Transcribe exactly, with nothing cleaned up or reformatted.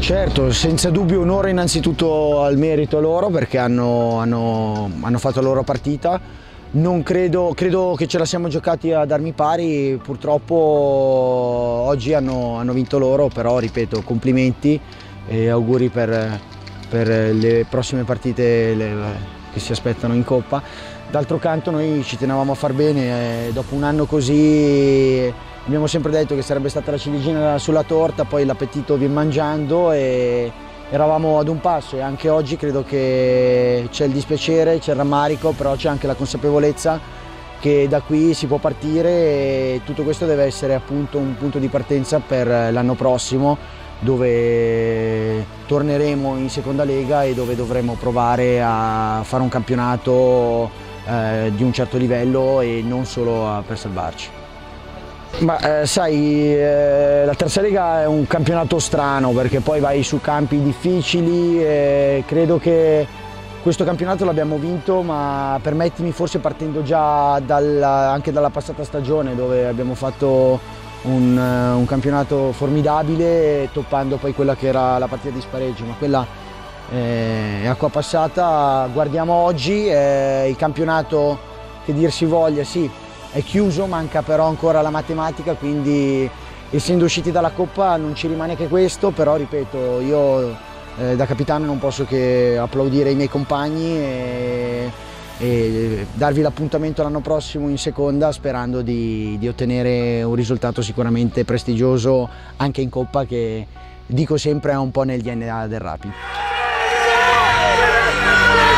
Certo, senza dubbio onore innanzitutto al merito loro perché hanno, hanno, hanno fatto la loro partita. Non credo, credo che ce la siamo giocati ad armi pari, purtroppo oggi hanno, hanno vinto loro, però ripeto, complimenti e auguri per, per le prossime partite le, che si aspettano in Coppa. D'altro canto noi ci tenevamo a far bene, eh, dopo un anno così abbiamo sempre detto che sarebbe stata la ciliegina sulla torta, poi l'appetito viene mangiando e eravamo ad un passo e anche oggi credo che c'è il dispiacere, c'è il rammarico, però c'è anche la consapevolezza che da qui si può partire e tutto questo deve essere appunto un punto di partenza per l'anno prossimo, dove torneremo in seconda lega e dove dovremo provare a fare un campionato eh, di un certo livello e non solo a, per salvarci. Ma eh, sai, eh, la terza lega è un campionato strano perché poi vai su campi difficili e credo che questo campionato l'abbiamo vinto, ma permettimi forse partendo già dalla, anche dalla passata stagione dove abbiamo fatto un, un campionato formidabile toppando poi quella che era la partita di spareggio, ma quella eh, è acqua passata. Guardiamo oggi, eh, il campionato che dir si voglia, sì, è chiuso, manca però ancora la matematica, quindi essendo usciti dalla Coppa non ci rimane che questo, però ripeto, io eh, da capitano non posso che applaudire i miei compagni e, e darvi l'appuntamento l'anno prossimo in seconda sperando di, di ottenere un risultato sicuramente prestigioso anche in Coppa, che dico sempre è un po' nel D N A del Rapid.